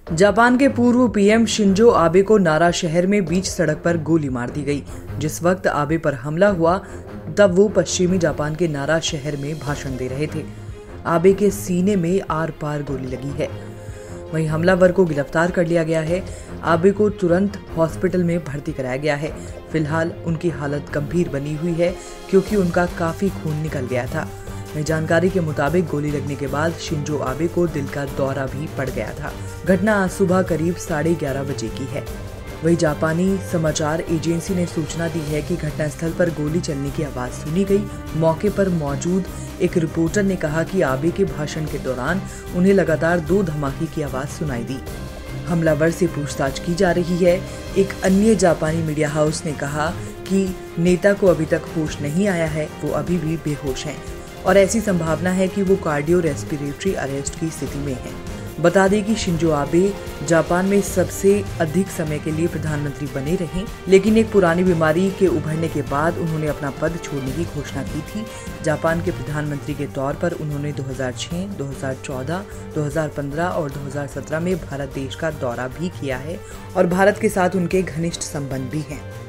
Japan के पूर्व PM Shinzo Abe को नारा शहर में बीच सड़क पर गोली मार दी गई। जिस वक्त आबे पर हमला हुआ तब वो पश्चिमी जापान के नारा शहर में भाषण दे रहे थे। आबे के सीने में आर पार गोली लगी है। वहीं हमलावर को गिरफ्तार कर लिया गया है। आबे को तुरंत हॉस्पिटल में भर्ती कराया गया है। फिलहाल उनकी हालत गंभीर बनी हुई है क्योंकि उनका काफी खून निकल गया था। जानकारी के मुताबिक गोली लगने के बाद शिंजो आबे को दिल का दौरा भी पड़ गया था। घटना आज सुबह करीब 11:30 बजे की है। वही जापानी समाचार एजेंसी ने सूचना दी है कि घटनास्थल पर गोली चलने की आवाज सुनी गई। मौके पर मौजूद एक रिपोर्टर ने कहा कि आबे के भाषण के दौरान उन्हें लगातार 2 धमाके की आवाज सुनाई दी। हमलावर से पूछताछ की जा रही है। एक अन्य जापानी मीडिया हाउस ने कहा कि नेता को अभी तक होश नहीं आया है, वो अभी भी बेहोश हैं और ऐसी संभावना है कि वो कार्डियो रेस्पिरेटरी अरेस्ट की स्थिति में है। बता दें कि शिंजो आबे जापान में सबसे अधिक समय के लिए प्रधानमंत्री बने रहे, लेकिन एक पुरानी बीमारी के उभरने के बाद उन्होंने अपना पद छोड़ने की घोषणा की थी। जापान के प्रधानमंत्री के तौर पर उन्होंने 2006, 2014, 2015 और 2017 में भारत देश का दौरा भी किया है और भारत के साथ उनके घनिष्ठ संबंध भी हैं।